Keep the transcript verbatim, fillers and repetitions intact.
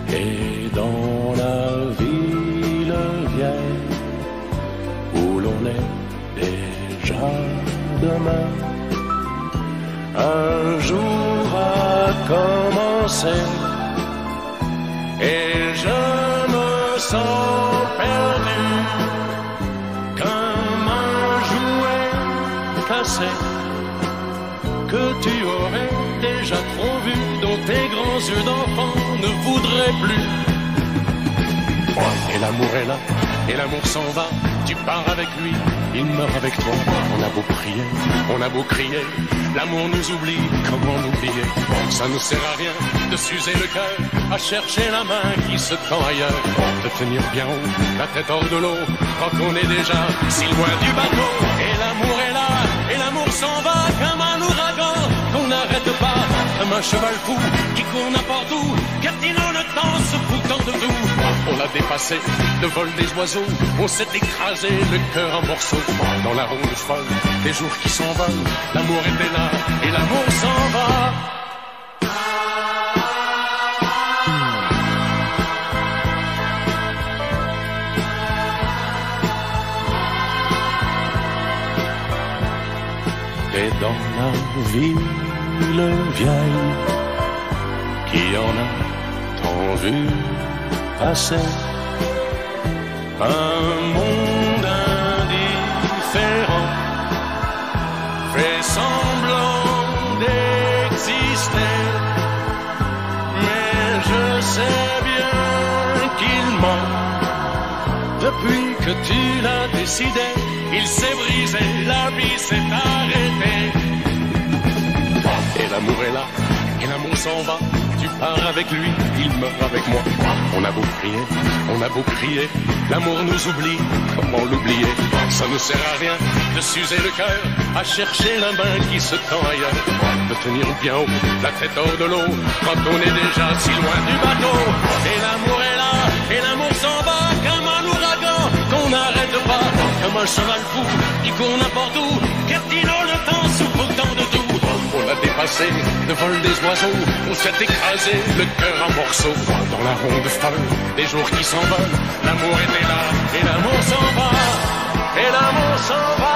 Et dans la ville vieille où l'on est déjà demain, un jour a commencé et je me sens perdu comme un jouet cassé que tu aurais déjà trop vu, dont tes grands yeux d'enfant ne voudraient plus. Et l'amour est là, et l'amour s'en va, tu pars avec lui, il meurt avec toi. On a beau prier, on a beau crier, l'amour nous oublie, comment l'oublier? Ça ne sert à rien de s'user le cœur, à chercher la main qui se tend ailleurs, de tenir bien haut, la tête hors de l'eau, quand on est déjà si loin du bateau. Et l'amour est là, et l'amour s'en va comme un ouragan qu'on n'arrête pas, comme un cheval fou qui court n'importe où, captivant le temps, se foutant de tout. On a dépassé le vol des oiseaux, on s'est écrasé le cœur en morceaux dans la ronde folle des jours qui s'envolent. L'amour était là et l'amour s'en va. Et dans la ville vieille qui en a tant vu passer, un monde indifférent fait semblant d'exister, mais je sais bien qu'il ment. Depuis que tu l'as décidé, il s'est brisé, la vie s'est arrêtée. Et l'amour est là, et l'amour s'en va, tu pars avec lui, il meurt avec moi. On a beau prier, on a beau crier, l'amour nous oublie, comment l'oublier? Ça ne sert à rien de s'user le cœur, à chercher la main qui se tend ailleurs, de tenir bien haut, la tête hors de l'eau, quand on est déjà si loin du bateau. Et l'amour est là, et l'amour s'en va, comme un ouragan qu'on n'arrête pas, comme un cheval fou qui court n'importe où, captivant le temps, souffrant de tout. On a dépassé le vol des oiseaux, on s'est écrasé le cœur en morceaux dans la ronde folle des jours qui s'envolent. L'amour était là et l'amour s'en va, et l'amour s'en va.